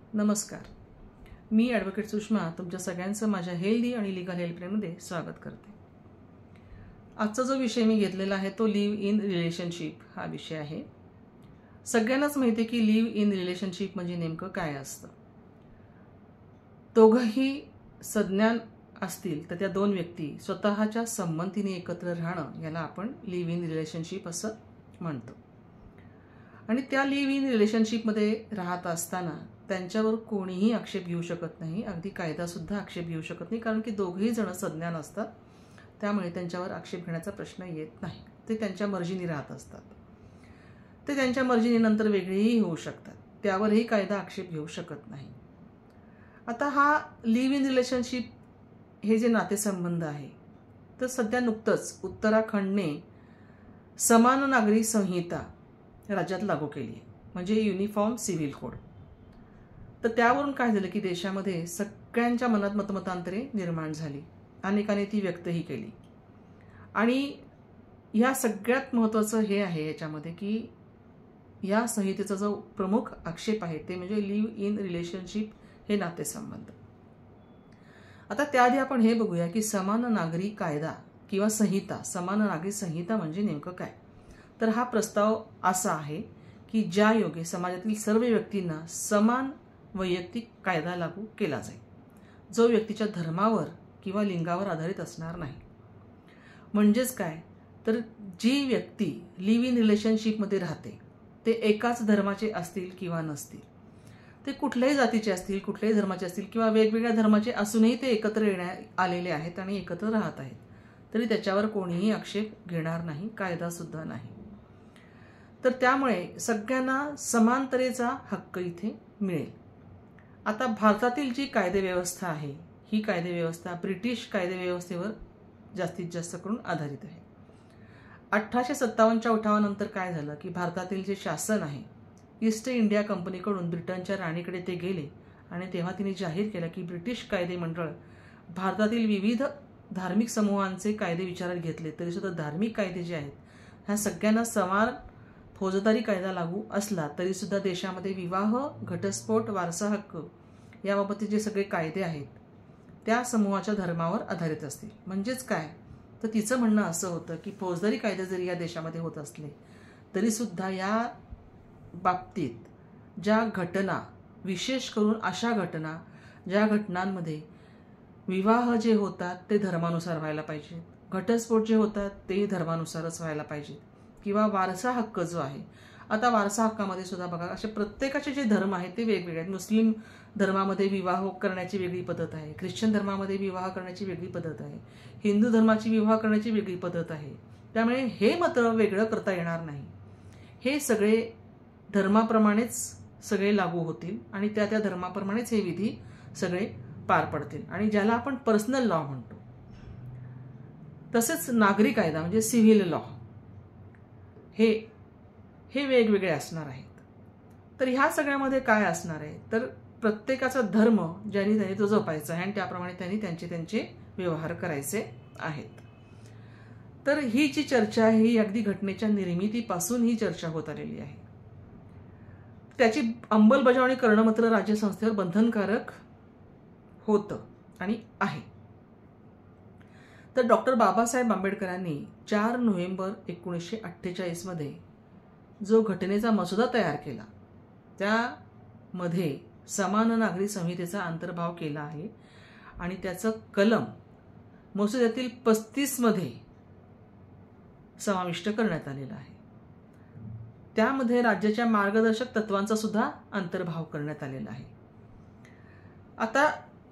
नमस्कार. मी ॲडव्होकेट सुषमा तुमच्या सगळ्यांचं माझ्या हेल्दी आणि लीगल हेल्पलाईनमध्ये स्वागत करते. आजचा जो विषय मी घेतलेला आहे तो लिव्ह इन रिलेशनशिप हा विषय आहे. सगळ्यांनाच माहिती आहे की लिव्ह इन रिलेशनशिप म्हणजे नेमकं काय असतं. दोघंही सज्ञान असतील तर त्या दोन व्यक्ती स्वतःच्या संमतीने एकत्र राहणं याला आपण लिव्ह इन रिलेशनशिप असं म्हणतो. आणि त्या लिव्ह इन रिलेशनशिपमध्ये राहत असताना त्यांच्यावर कोणीही आक्षेप घेऊ शकत नाही, अगदी कायदासुद्धा आक्षेप घेऊ शकत नाही, कारण की दोघेही जण सज्ञान असतात. त्यामुळे त्यांच्यावर आक्षेप घेण्याचा प्रश्न येत नाही. ते त्यांच्या मर्जीने राहत असतात. ते त्यांच्या मर्जीने नंतर वेगळेही होऊ शकतात, त्यावरही कायदा आक्षेप घेऊ शकत नाही. आता हा लिव्ह इन रिलेशनशिप हे जे नातेसंबंध आहे तर सध्या नुकतंच उत्तराखंडने समान नागरी संहिता राज्यात लागू केली आहे, म्हणजे युनिफॉर्म सिव्हिल कोड. तर त्यावरून काय झालं की देशामध्ये सगळ्यांच्या मनात मतमतांतरे निर्माण झाली, अनेकांनी ती व्यक्तही केली. आणि ह्या सगळ्यात महत्त्वाचं हे आहे याच्यामध्ये की या संहितेचा जो प्रमुख आक्षेप आहे ते म्हणजे लिव्ह इन रिलेशनशिप हे नातेसंबंध. आता त्याआधी आपण हे बघूया की समान नागरी कायदा किंवा संहिता, समान नागरी संहिता म्हणजे नेमकं काय. तर हा प्रस्ताव असा आहे की ज्या योगे समाजातील सर्व व्यक्तींना समान वैयक्तिक कायदा लागू केला जाईल, जो व्यक्तीच्या धर्मावर किंवा लिंगावर आधारित असणार नाही. म्हणजेच काय, तर जी व्यक्ती लिव्ह इन रिलेशनशिपमध्ये राहते ते एकाच धर्माचे असतील किंवा नसतील, ते कुठल्याही जातीचे असतील, कुठल्याही धर्माचे असतील किंवा वेगवेगळ्या धर्माचे असूनही ते एकत्र येण्यात आलेले आहेत आणि एकत्र राहत आहेत, तरी त्याच्यावर कोणीही आक्षेप घेणार नाही, कायदासुद्धा नाही. तर त्यामुळे सगळ्यांना समानतेचा हक्क इथे मिळेल. आता भारतातील जी कायदेव्यवस्था आहे ही कायदेव्यवस्था ब्रिटिश कायदेव्यवस्थेवर जास्तीत जास्त करून आधारित आहे. 1857च्या उठावानंतर काय झालं की भारतातील जे शासन आहे, ईस्ट इंडिया कंपनीकडून ब्रिटनच्या राणीकडे ते गेले आणि तेव्हा तिने जाहीर केलं की ब्रिटिश कायदे मंडळ भारतातील विविध धार्मिक समूहांचे कायदे विचारात घेतले तरीसुद्धा धार्मिक कायदे जे आहेत ह्या सगळ्यांना समान फौजदारी कायदा लागू असला तरीसुद्धा देशामध्ये विवाह, घटस्फोट, वारसा हक्क याबाबतचे जे सगळे कायदे आहेत त्या समूहाच्या धर्मावर आधारित असतील. म्हणजेच काय, तर तिचं म्हणणं असं होतं की फौजदारी कायदे जरी या देशामध्ये होत असले तरीसुद्धा या बाबतीत ज्या घटना, विशेष करून अशा घटना ज्या घटनांमध्ये विवाह जे होतात ते धर्मानुसार व्हायला पाहिजेत, घटस्फोट जे होतात तेही धर्मानुसारच व्हायला पाहिजेत, किंवा वारसा हक्क जो आहे, आता वारसा हक्कामध्ये सुद्धा बघा असे प्रत्येकाचे जे धर्म आहेत ते वेगवेगळे आहेत. मुस्लिम धर्मामध्ये विवाह करण्याची वेगळी पद्धत आहे, ख्रिश्चन धर्मामध्ये विवाह करण्याची वेगळी पद्धत आहे, हिंदू धर्माची विवाह करण्याची वेगळी पद्धत आहे. त्यामुळे हे मात्र वेगळं करता येणार नाही. हे सगळे धर्माप्रमाणेच सगळे लागू होतील आणि त्या त्या धर्माप्रमाणेच हे विधी सगळे पार पडतील आणि ज्याला आपण पर्सनल लॉ म्हणतो. तसेच नागरी कायदा म्हणजे सिव्हिल लॉ हे वेगवेगळे असणार आहेत. तर ह्या सगळ्यामध्ये काय असणार आहे, तर प्रत्येकाचा धर्म ज्यांनी त्यांनी तो जपायचा आहे आणि त्याप्रमाणे त्यांनी त्यांचे व्यवहार करायचे आहेत. तर ही जी चर्चा आहे ही अगदी घटनेच्या निर्मितीपासून ही चर्चा होत आलेली आहे. त्याची अंमलबजावणी करणं मात्र राज्यसंस्थेवर बंधनकारक होतं आणि आहे. तर डॉक्टर बाबासाहेब आंबेडकरांनी 4 नोव्हेंबर 1948 मध्ये जो घटनेचा मसुदा तयार केला त्यामध्ये समान नागरी संहितेचा अंतर्भाव केला आहे आणि त्याचं कलम मसुद्यातील 35 मध्ये समाविष्ट करण्यात आलेला आहे. त्यामध्ये राज्याच्या मार्गदर्शक तत्वांचा सुद्धा अंतर्भाव करण्यात आलेला आहे. आता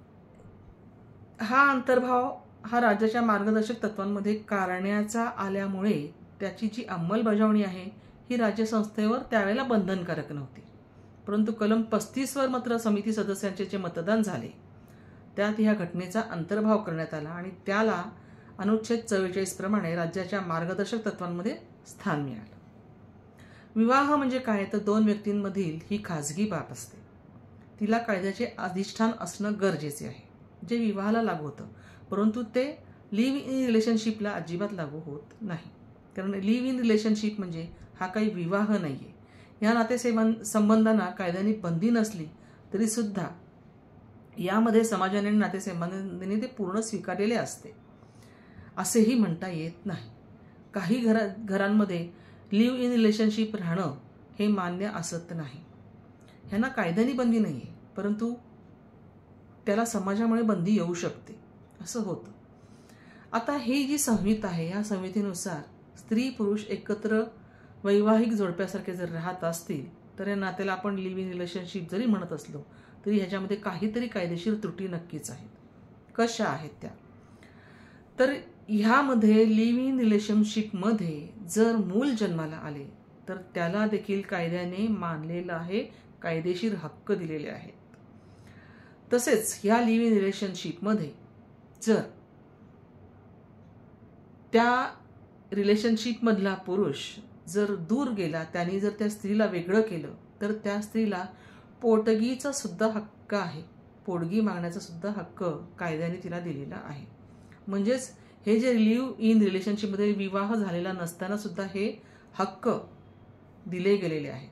हा अंतर्भाव हा राज्याच्या मार्गदर्शक तत्वांमध्ये करण्याचा आल्यामुळे त्याची जी अंमलबजावणी आहे ही राज्यसंस्थेवर त्यावेळेला बंधनकारक नव्हती. परंतु कलम 35 वर मात्र समिती सदस्यांचे जे मतदान झाले त्यात ह्या घटनेचा अंतर्भाव करण्यात आला आणि त्याला अनुच्छेद 44 प्रमाणे राज्याच्या मार्गदर्शक तत्वांमध्ये स्थान मिळालं. विवाह म्हणजे काय, तर दोन व्यक्तींमधील ही खाजगी बाब असते, तिला कायद्याचे अधिष्ठान असणं गरजेचे आहे, जे विवाहाला लागू होतं. परंतु ते लिव्ह इन रिलेशनशिपला अजिबात लागू होत नाही, कारण लिव्ह इन रिलेशनशिप म्हणजे हा काही विवाह नाही आहे. या नातेसंबंधांना कायद्याने बंदी नसली तरीसुद्धा यामध्ये समाजाने आणि नातेसंबंधांनी ते पूर्ण स्वीकारलेले असते असेही म्हणता येत नाही. काही घरांमध्ये लिव्ह इन रिलेशनशिप राहणं हे मान्य असत नाही. ह्यांना कायद्याने बंदी नाही आहे, परंतु त्याला समाजामुळे बंदी येऊ शकते असं होतं. आता ही जी संहिता आहे, या संहितेनुसार स्त्री पुरुष एकत्र वैवाहिक जोडप्यासारखे जर राहत असतील तर या नात्याला आपण लिव्ह इन रिलेशनशिप जरी म्हणत असलो तरी ह्याच्यामध्ये काहीतरी कायदेशीर त्रुटी नक्कीच आहेत. कशा आहेत त्या? तर ह्यामध्ये लिव्ह इन रिलेशनशिपमध्ये जर मूल जन्माला आले तर त्याला देखील कायद्याने मानलेलं आहे, कायदेशीर हक्क दिलेले आहेत. तसेच ह्या लिव्ह इन रिलेशनशिपमध्ये जर त्या रिलेशनशिपमधला पुरुष जर दूर गेला, त्यांनी जर त्या स्त्रीला वेगळं केलं तर त्या स्त्रीला पोटगीचा सुद्धा हक्क आहे, पोटगी मागण्याचा सुद्धा हक्क कायद्याने तिला दिलेला आहे. म्हणजेच हे जे लिव्ह इन रिलेशनशिपमध्ये विवाह झालेला नसताना सुद्धा हे हक्क दिले गेलेले आहेत.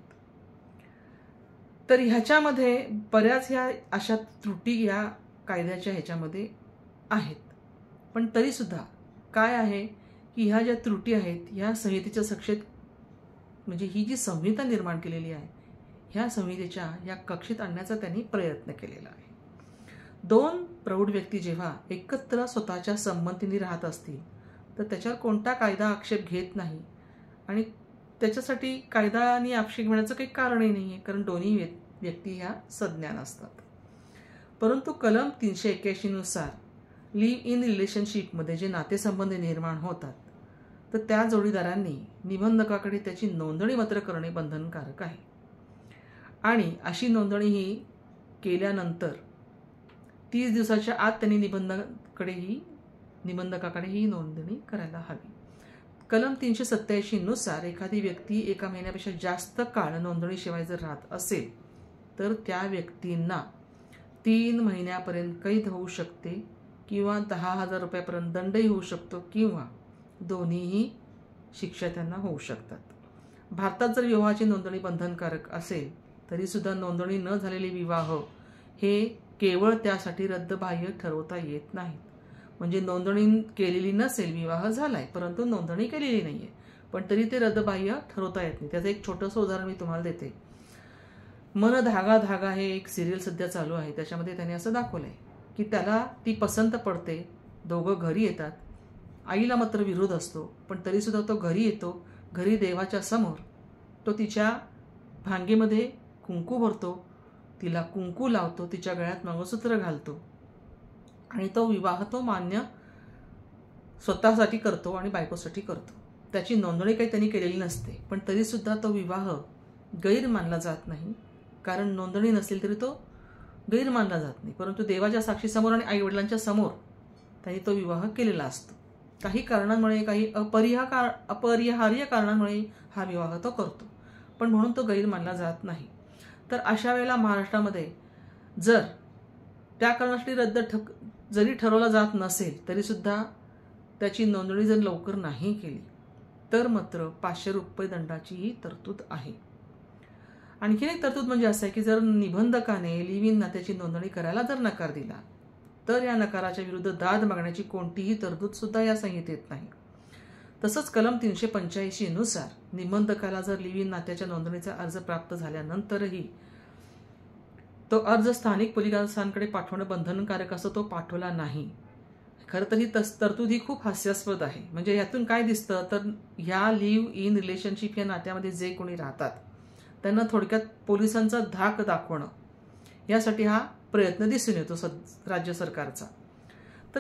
तर ह्याच्यामध्ये बऱ्याच ह्या अशा त्रुटी या कायद्याच्या ह्याच्यामध्ये आहेत. पण तरीसुद्धा काय आहे की ह्या ज्या त्रुटी आहेत ह्या संहितेच्या कक्षेत, म्हणजे ही जी संहिता निर्माण केलेली आहे ह्या संहितेच्या या कक्षेत आणण्याचा त्यांनी प्रयत्न केलेला आहे. दोन प्रौढ व्यक्ती जेव्हा एकत्र स्वतःच्या संमतीने राहत असतील तर त्याच्यावर कोणता कायदा आक्षेप घेत नाही आणि त्याच्यासाठी कायदा आणि आक्षेप घेण्याचं काही कारणही नाही आहे, कारण दोन्ही व्यक्ती ह्या सज्ञान असतात. परंतु कलम 381 नुसार लिव्ह इन रिलेशनशिपमध्ये जे नातेसंबंध निर्माण होतात तर त्या जोडीदारांनी निबंधकाकडे त्याची नोंदणी मात्र करणे बंधनकारक आहे. आणि अशी नोंदणी ही केल्यानंतर 30 दिवसाच्या आत त्यांनी निबंधकाकडे ही नोंदणी करायला हवी. कलम 387 नुसार एखादी व्यक्ती 1 महिन्यापेक्षा जास्त काळ नोंदणीशिवाय जर राहत असेल तर त्या व्यक्तींना 3 महिन्यापर्यंत कैद होऊ शकते किंवा 10,000 रुपयापर्यंत दंडही होऊ शकतो किंवा दोन्हीही शिक्षा त्यांना होऊ शकतात. भारतात जर विवाहाची नोंदणी बंधनकारक असेल तरीसुद्धा नोंदणी न झालेले विवाह हे केवळ त्यासाठी रद्दबाह्य ठरवता येत नाहीत. म्हणजे नोंदणी केलेली नसेल, विवाह झालाय परंतु नोंदणी केलेली नाहीये, पण तरी ते रद्दबाह्य ठरवता येत नाही. त्याचं एक छोटंसं उदाहरण मी तुम्हाला देते. मन धागा धागा हे एक सिरियल सध्या चालू आहे. त्याच्यामध्ये त्याने असं दाखवलंय की त्याला ती पसंत पडते, दोघं घरी येतात, आईला मात्र विरोध असतो, पण तरीसुद्धा तो घरी येतो. घरी देवाच्या समोर तो तिच्या भांगेमध्ये कुंकू भरतो, तिला कुंकू लावतो, तिच्या गळ्यात मंगळसूत्र घालतो आणि तो विवाह तो मान्य स्वतःसाठी करतो आणि बायकोसाठी करतो. त्याची नोंदणी काही त्यांनी केलेली नसते, पण तरीसुद्धा तो विवाह गैर मानला जात नाही, कारण नोंदणी नसेल तरी तो गैर मानला जात नाही. परंतु देवाच्या साक्षीसमोर आणि आईवडिलांच्या समोर त्यांनी तो विवाह केलेला असतो. काही कारणांमुळे, काही अपरिहार्य कारणांमुळे हा विवाह तो करतो, पण म्हणून तो गैर मानला जात नाही. तर अशा वेळेला महाराष्ट्रामध्ये जर त्या कारणासाठी जरी ठरवला जात नसेल तरीसुद्धा त्याची नोंदणी जर लवकर नाही केली तर मात्र 500 रुपये दंडाचीही तरतूद आहे. आणखीन एक तरतूद म्हणजे असं आहे की जर निबंधकाने लिव्ह इन नात्याची नोंदणी करायला जर नकार दिला तर या नकाराच्या विरुद्ध दाद मागण्याची कोणतीही तरतूद सुद्धा या संहितेत नाही. तसंच कलम 385 नुसार निबंधकाला जर लिव्ह इन नात्याच्या नोंदणीचा अर्ज प्राप्त झाल्यानंतरही तो अर्ज स्थानिक पोलिसांकडे पाठवणं बंधनकारक असं तो पाठवला नाही. खरं तर ही तरतूद ही खूप हास्यास्पद आहे. म्हणजे यातून काय दिसतं तर ह्या लिव्ह इन रिलेशनशिप या नात्यामध्ये जे कोणी राहतात त्यांना थोडक्यात पोलिसांचा धाक दाखवणं यासाठी हा प्रयत्न दिसून येतो राज्य सरकारचा. तर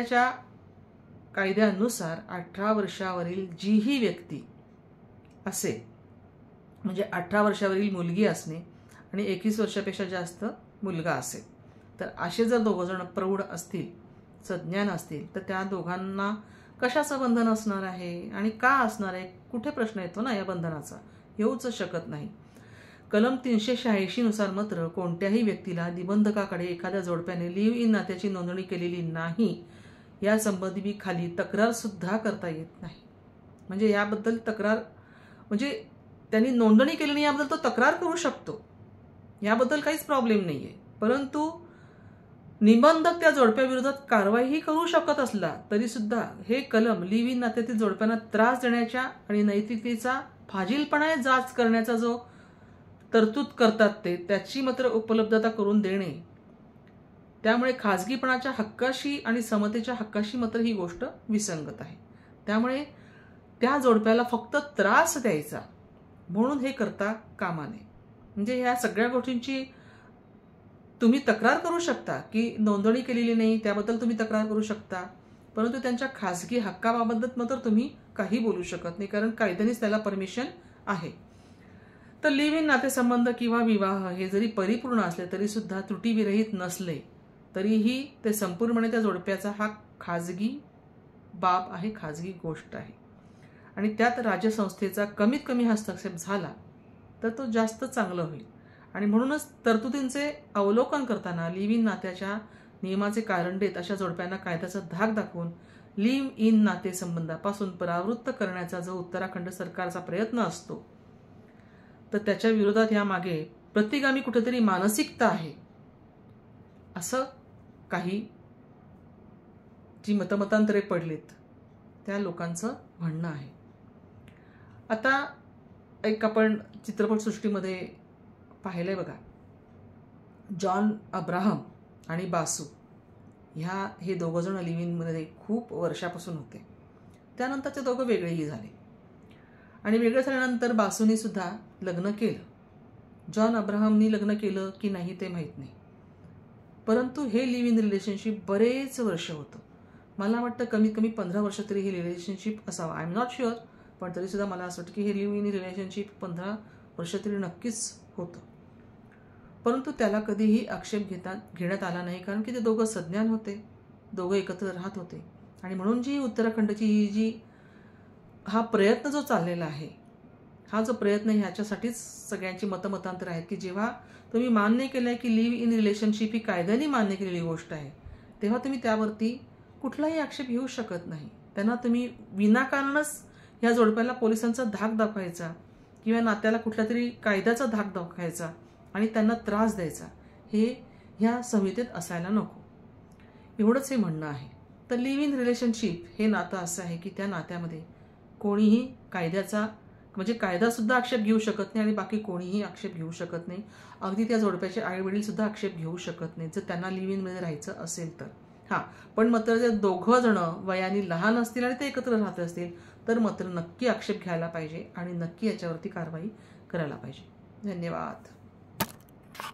कायद्यानुसार 18 वर्षावरील जीही व्यक्ती असेल, म्हणजे 18 वर्षावरील मुलगी असणे आणि 21 वर्षापेक्षा जास्त मुलगा असेल, तर असे जर दोघंजण प्रौढ असतील, सज्ञान असतील, तर त्या दोघांना कशाचं बंधन असणार आहे आणि का असणार आहे? कुठे प्रश्न येतो ना या बंधनाचा? येऊच शकत नाही. कलम 386 नुसार मात्र कोणत्याही व्यक्तीला निबंधकाकडे एखाद्या जोडप्याने लिव्ह इन नात्याची नोंदणी केलेली नाही या संबंधी खाली तक्रार सुद्धा करता येत नाही. म्हणजे याबद्दल तक्रार, म्हणजे त्यांनी नोंदणी केली नाही याबद्दल तो तक्रार करू शकतो. याबद्दल काहीच प्रॉब्लेम नाहीये. परंतु निबंधक त्या जोडप्याविरोधात कारवाईही करू शकत असला तरी सुद्धा हे कलम लिव्ह इन नात्यातील जोडप्यांना त्रास देण्याच्या आणि नैतिकतेचा फाजीलपणाने जाच करण्याचा जो तरतूद करतात त्याची मात्र उपलब्धता करून देणे, त्यामुळे खाजगीपणाच्या हक्काशी आणि समतेच्या हक्काशी मात्र ही गोष्ट विसंगत आहे. त्यामुळे त्या जोडप्याला फक्त त्रास द्यायचा म्हणून हे करता कामा नये. म्हणजे ह्या सगळ्या गोष्टींची तुम्ही तक्रार करू शकता की नोंदणी केलेली नाही त्याबद्दल तुम्ही तक्रार करू शकता, परंतु त्यांच्या खाजगी हक्काबाबत मात्र तुम्ही काही बोलू शकत नाही, कारण कायद्यानेच त्याला परमिशन आहे. तर लिव्ह इन नातेसंबंध किंवा विवाह हे जरी परिपूर्ण असले तरी सुद्धा त्रुटीविरहित नसले तरीही ते संपूर्णपणे त्या जोडप्याचा हा खाजगी बाब आहे, खाजगी गोष्ट आहे. आणि त्यात राज्यसंस्थेचा कमीत कमी हस्तक्षेप झाला तर तो जास्त चांगलं होईल. आणि म्हणूनच तरतुदींचे अवलोकन करताना लिव्ह इन नात्याच्या नियमाचे कारण देत अशा जोडप्यांना कायद्याचा धाक दाखवून लिव्ह इन नातेसंबंधापासून परावृत्त करण्याचा जो उत्तराखंड सरकारचा प्रयत्न असतो तर त्याच्या विरोधात यामागे प्रतिगामी कुठेतरी मानसिकता आहे असं काही जी मतमतांतरे पडलीत त्या लोकांचं म्हणणं आहे. आता एक आपण चित्रपटसृष्टीमध्ये पाहिलंय बघा, जॉन अब्राहम आणि बासू हे दोघं जण लिव्ह इनमध्ये खूप वर्षापासून होते. त्यानंतर ते दोघं वेगळेही झाले आणि वेगळे झाल्यानंतर बासूनी सुद्धा लग्न केलं. जॉन अब्राहमनी लग्न केलं की नाही ते माहीत नाही, परंतु हे लिव्ह इन रिलेशनशिप बरेच वर्ष होतं. मला वाटतं कमीत कमी 15 वर्ष तरी हे रिलेशनशिप असावं. आय एम नॉट शुअर, पण तरीसुद्धा मला असं वाटतं की हे लिव्ह इन रिलेशनशिप 15 वर्ष तरी नक्कीच होतं. परंतु त्याला कधीही आक्षेप घेण्यात आला नाही, कारण की ते दोघं सज्ञान होते, दोघं एकत्र राहत होते. आणि म्हणून जी उत्तराखंडची हा प्रयत्न जो चाललेला आहे, हा जो प्रयत्न ह्याच्यासाठीच सगळ्यांची मतमतांतर आहेत की जेव्हा तुम्ही मान्य केलं आहे की लिव्ह इन रिलेशनशिप ही कायद्याने मान्य केलेली गोष्ट आहे, तेव्हा तुम्ही त्यावरती कुठलाही आक्षेप घेऊ शकत नाही. त्यांना तुम्ही विनाकारणच ह्या जोडप्याला पोलिसांचा धाक दाखवायचा किंवा नात्याला कुठल्या तरी कायद्याचा धाक दाखवायचा आणि त्यांना त्रास द्यायचा, हे ह्या संहितेत असायला नको. एवढंच हे म्हणणं आहे. तर लिव्ह इन रिलेशनशिप हे नातं असं आहे की त्या नात्यामध्ये कोणीही कायद्याचा म्हणजे कायदासुद्धा आक्षेप घेऊ शकत नाही आणि बाकी कोणीही आक्षेप घेऊ शकत नाही. अगदी त्या जोडप्याचे आईवडीलसुद्धा आक्षेप घेऊ शकत नाही जर त्यांना लिव्ह इनमध्ये राहायचं असेल तर. हां, पण मात्र जर दोघं जण वयाने लहान असतील आणि ते एकत्र राहत असतील तर मात्र नक्की आक्षेप घ्यायला पाहिजे आणि नक्की याच्यावरती कारवाई करायला पाहिजे. धन्यवाद.